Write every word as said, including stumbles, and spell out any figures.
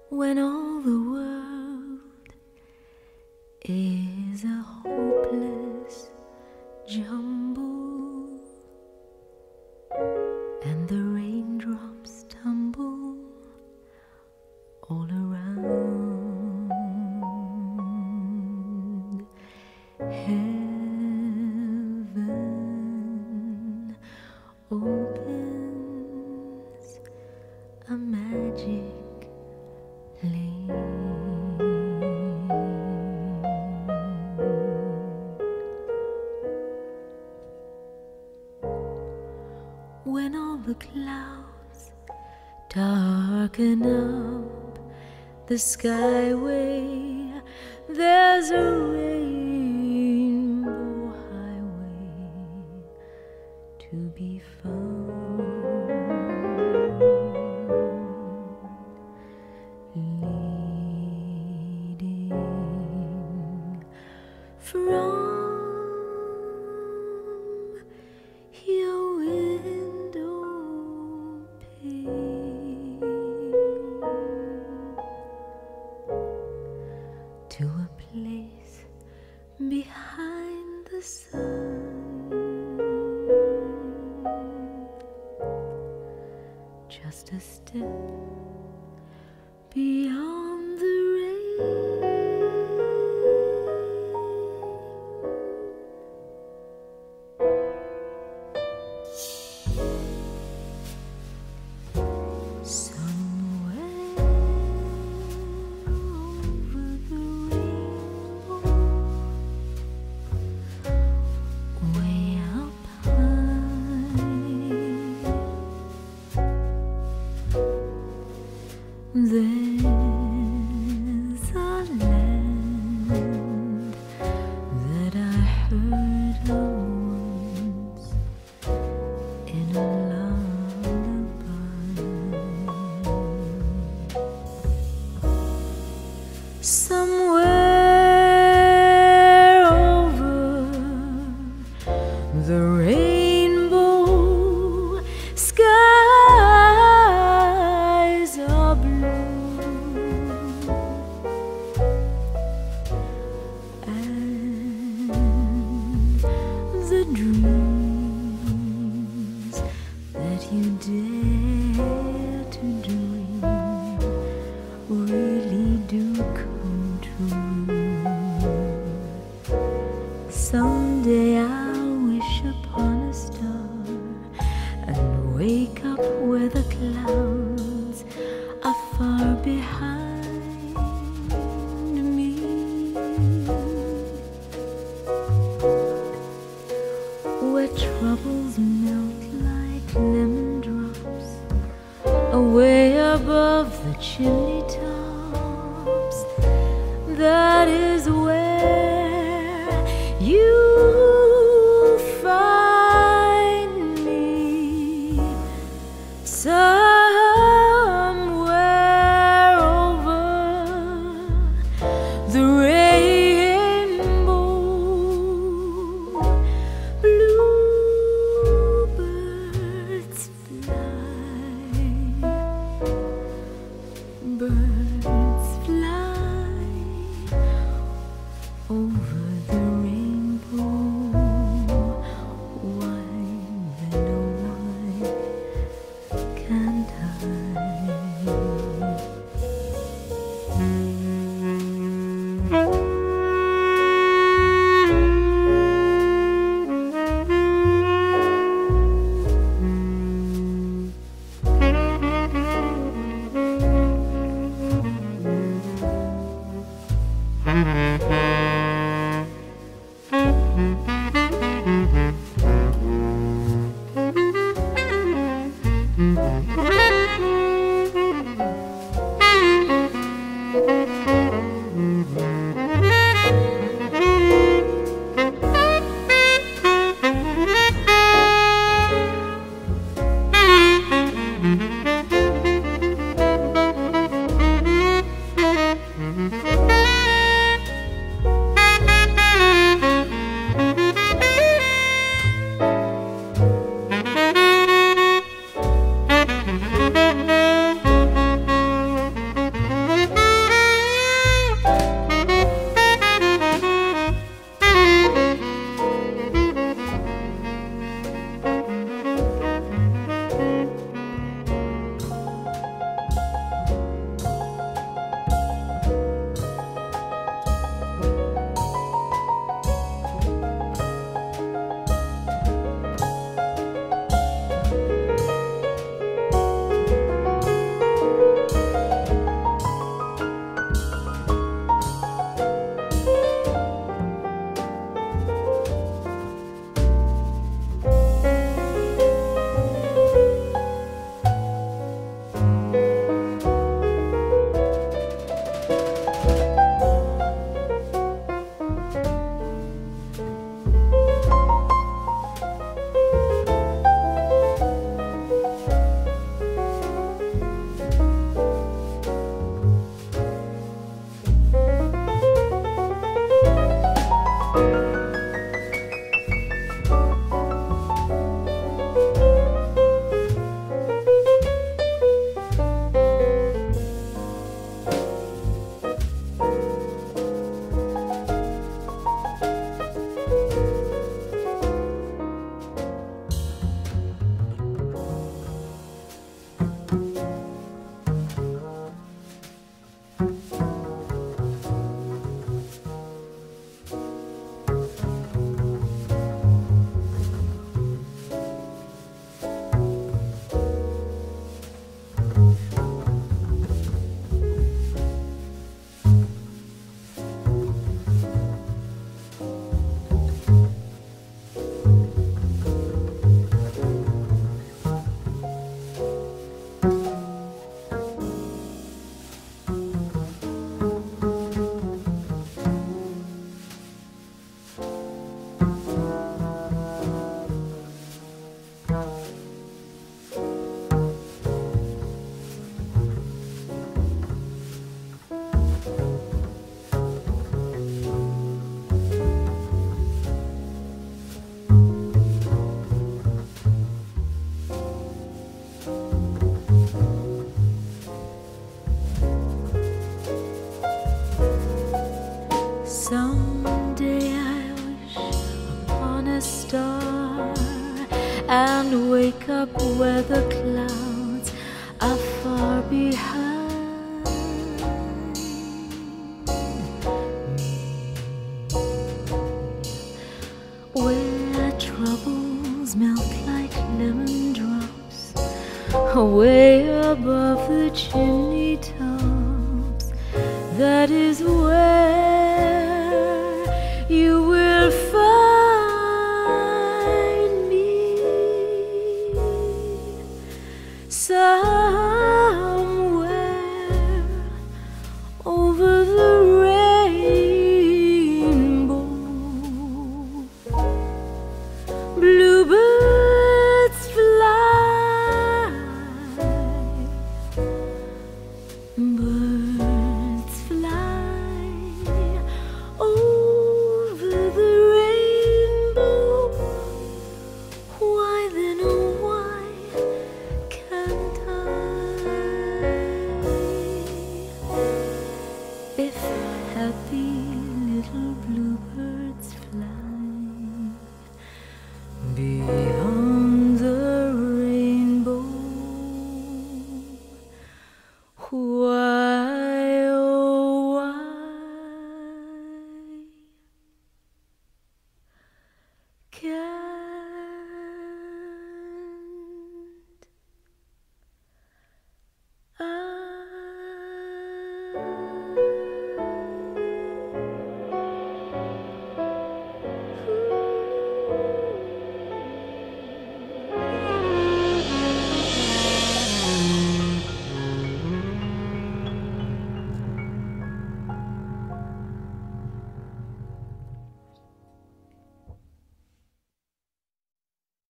when all the world is a hopeless jumble, and the raindrops tumble all around. Heaven opens a magic lane. When all the clouds darken up the skyway, there's a rainbow highway to be found, leading from your window pane to a place behind the sun, just a step beyond the rain. Somewhere over the rainbow, way up high, there's a land that I heard of once in a somewhere over the rainbow, skies are blue, and the dreams that you dare to dream really do come true. Someday I'll wish upon a star and wake up where the clouds are far behind me, where troubles melt like lemon drops away above the chimney tops. That is where you find me, somewhere over the rainbow. Bluebirds fly, birds fly where the clouds are far behind me, where troubles melt like lemon drops way above the chimney tops. That is where you will find me, somewhere over the rainbow. Bluebirds fly, birds fly over the rainbow. Why then, oh why can't I? If happy little bluebirds fly beyond the rainbow, why